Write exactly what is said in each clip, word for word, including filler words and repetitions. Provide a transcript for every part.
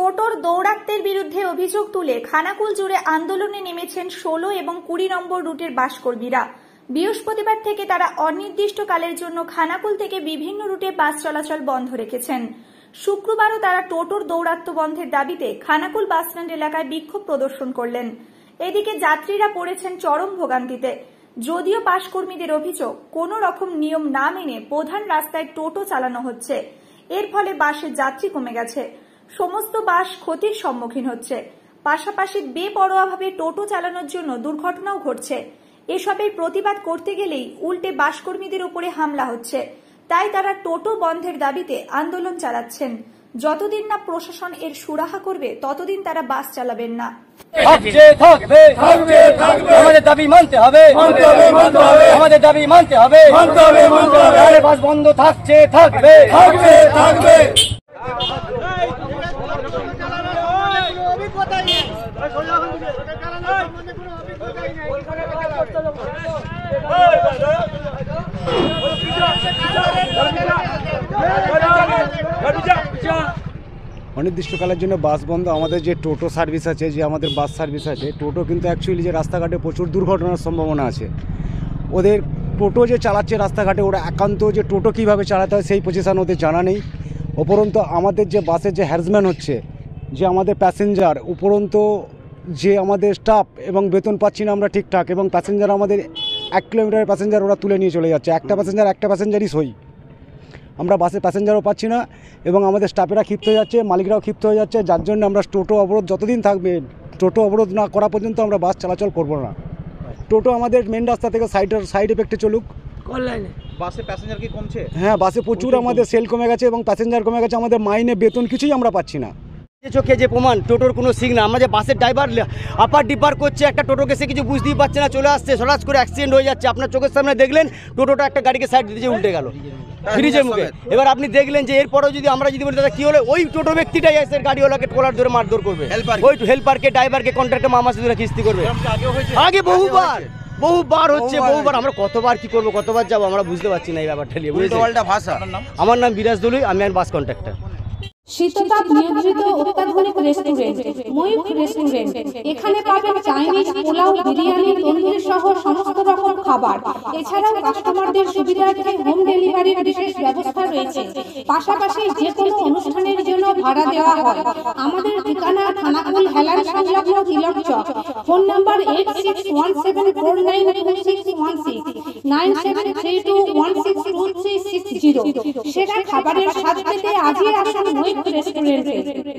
টোটোর দৌরাত্ম্যের বিরুদ্ধে অভিযোগ তুলে খানাকুল জুড়ে আন্দোলনে নেমেছেন ষোলো এবং কুড়ি নম্বর রুটের বাসকর্মীরা। বৃহস্পতিবার থেকে তারা অনির্দিষ্টকালের জন্য খানাকুল থেকে বিভিন্ন রুটে বাস চলাচল বন্ধ রেখেছেন। শুক্রবারও তারা টোটোর দৌরাত্ম্য বন্ধের দাবিতে খানাকুল বাসস্ট্যান্ড এলাকায় বিক্ষোভ প্রদর্শন করলেন। এদিকে যাত্রীরা পড়েছেন চরম ভোগান্তিতে। যদিও বাসকর্মীদের অভিযোগ, কোনো রকম নিয়ম না মেনে প্রধান রাস্তায় টোটো চালানো হচ্ছে, এর ফলে বাসের যাত্রী কমে গেছে। সমস্ত বাস ক্ষতির সম্মুখীন হচ্ছে। পাশাপাশি বেপরোয়াভাবে টোটো চালানোর জন্য দুর্ঘটনাও ঘটছে। এসবের প্রতিবাদ করতে গেলেই উল্টে বাসকর্মীদের উপরে হামলা হচ্ছে। তাই তারা টোটো বন্ধের দাবিতে আন্দোলন চালাচ্ছেন। যতদিন না প্রশাসন এর সুরাহা করবে ততদিন তারা বাস চালাবেন না। আমাদের দাবি মানতে হবে, আমাদের দাবি মানতে হবে, বাস বন্ধ থাকছে, থাকবে, থাকবে, থাকবে। অনির্দিষ্টকালের জন্য বাস বন্ধ। আমাদের যে টোটো সার্ভিস আছে, যে আমাদের বাস সার্ভিস আছে, টোটো কিন্তু অ্যাকচুয়ালি যে রাস্তাঘাটে প্রচুর দুর্ঘটনার সম্ভাবনা আছে। ওদের টোটো যে চালাচ্ছে রাস্তাঘাটে, ওরা একান্ত যে টোটো কীভাবে চালাতে হয় সেই পজিশান ওদের জানা নেই। উপরন্ত আমাদের যে বাসের যে হ্যারাসমেন্ট হচ্ছে, যে আমাদের প্যাসেঞ্জার, উপরন্ত যে আমাদের স্টাফ এবং বেতন পাচ্ছি না আমরা ঠিকঠাক, এবং প্যাসেঞ্জার আমাদের এক কিলোমিটারের প্যাসেঞ্জার ওরা তুলে নিয়ে চলে যাচ্ছে। একটা প্যাসেঞ্জার একটা প্যাসেঞ্জারই সই, আমরা বাসে প্যাসেঞ্জারও পাচ্ছি না, এবং আমাদের স্টাফেরা ক্ষিপ্ত হয়ে যাচ্ছে, মালিকরাও ক্ষিপ্ত হয়ে যাচ্ছে। যার জন্য আমরা টোটো অবরোধ যতদিন থাকবে, টোটো অবরোধ না করা পর্যন্ত আমরা বাস চলাচল করব না। টোটো আমাদের মেন রাস্তা থেকে সাইডের সাইড এফেক্টে চলুক। বাসে প্যাসেঞ্জার কি কমছে? হ্যাঁ, বাসে প্রচুর আমাদের সেল কমে গেছে এবং প্যাসেঞ্জার কমে গেছে। আমাদের মাইনে বেতন কিছুই আমরা পাচ্ছি না। চোখে যে প্রমাণ, টোটোর কোনো সিগনাল, আমরা যে বাসের ড্রাইভার আপার ডিপার করছে, একটা টোটোকে সে কিছু বুঝতেই পারছে না, চলে আসছে, সরাস করে অ্যাক্সিডেন্ট হয়ে যাচ্ছে। আপনার চোখের সামনে দেখলেন টোটোটা একটা গাড়িকে সাইড দিতে উল্টে গেল ব্রিজের মুখে। এবার আপনি দেখলেন যে এরপরেও যদি আমরা যদি বলি দাদা কী হলো, ওই টোটো ব্যক্তিটাই এসে গাড়িওয়ালাকে ট্রলার ধরে মারধর করবে, ওই হেল্পারকে, ড্রাইভারকে, কন্ট্রাক্টর মামাসি ধরে কিস্তি করবে। আগে বহুবার বহুবার হচ্ছে, বহুবার। আমরা কতবার কি করবো, কতবার যাবো, আমরা বুঝতে পারছি না এই ব্যাপারটা নিয়ে। ভাষা। আমার নাম বিরাজ দলুই, আমি আর বাস কন্ট্রাক্টর। শীততাপ নিয়ন্ত্রিত অত্যাধুনিক রেস্টুরেন্ট ময়ূখ রেস্টুরেন্ট। এখানে পাবেন চাইনিজ, পোলাও, বিরিয়ানি, তন্দুরি সহ সমস্ত রকম খাবার। এছাড়াও কাস্টমারদের সুবিধার্থে হোম ডেলিভারির বিশেষ ব্যবস্থা রয়েছে। পাশাপাশি যে কোনো অনুষ্ঠানের জন্য ভাড়া দেওয়া হয়। আমাদের ঠিকানা খানাকুল হেলান সংলগ্ন তিলক চক। Phone number eight six one seven four nine two six one six, nine seven three two one six two three six zero. সেরা খাবারের স্বাদ পেতে আজই আসুন ময়ূখ রেস্টুরেন্টে।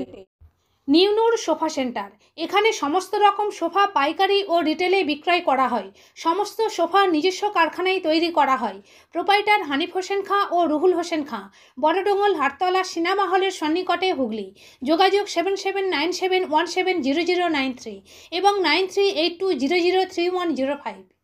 নিউনুর সোফা সেন্টার। এখানে সমস্ত রকম সোফা পাইকারি ও রিটেলে বিক্রয় করা হয়। সমস্ত সোফা নিজস্ব কারখানায় তৈরি করা হয়। প্রোপাইটার হানিফ হোসেন খাঁ ও রুহুল হোসেন খাঁ, বড়ডোঙ্গল, হাটতলা, সিনেমা হলের সন্নিকটে, হুগলি। যোগাযোগ seven seven nine seven one seven zero zero nine three এবং nine three eight two zero zero three one zero five.